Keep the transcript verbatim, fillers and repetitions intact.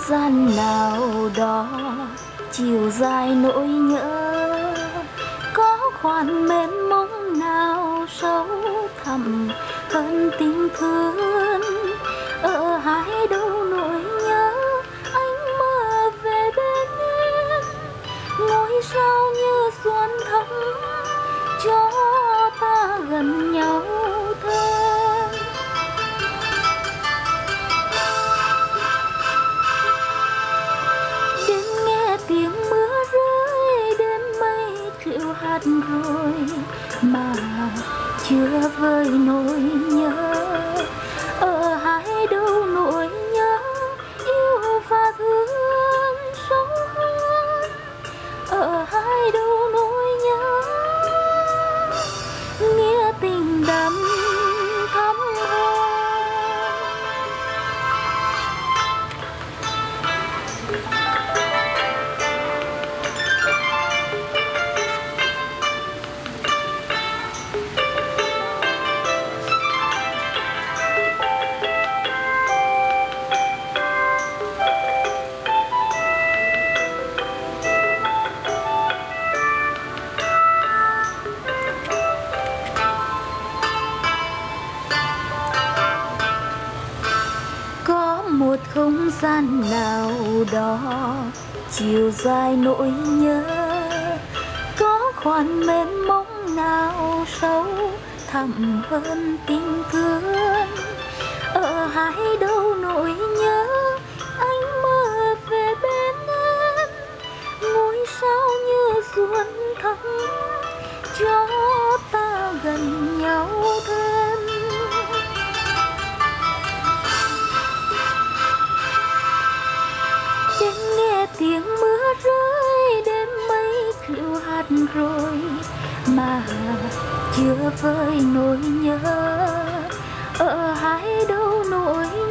gian nào đó chiều dài nỗi nhớ, có khoan mến mong nào sâu thẳm hơn tình thương. Ở hai đâu nỗi nhớ anh mơ về bên em, ngôi sao như xuân thắm cho ta gần nhau thêm. Đến nghe tiếng mưa rơi, đến mây triệu hạt rồi mà chưa vơi nỗi nhớ. Ở hai đâu nỗi nhớ yêu và thương sâu hơn, ở hai đâu nỗi nhớ nghĩa tình đậm thắm hơn. Một không gian nào đó chiều dài nỗi nhớ, có khoan mến mong nào sâu thẳm hơn tình thương. Ở hai đâu nỗi nhớ anh mơ về bên em, ngôi sao như xuân thắm cho ta gần nhau thêm. Đến nghe tiếng mưa rơi, đến mây khịu hạt rồi mà chưa vơi nỗi nhớ. Ở hai đâu nỗi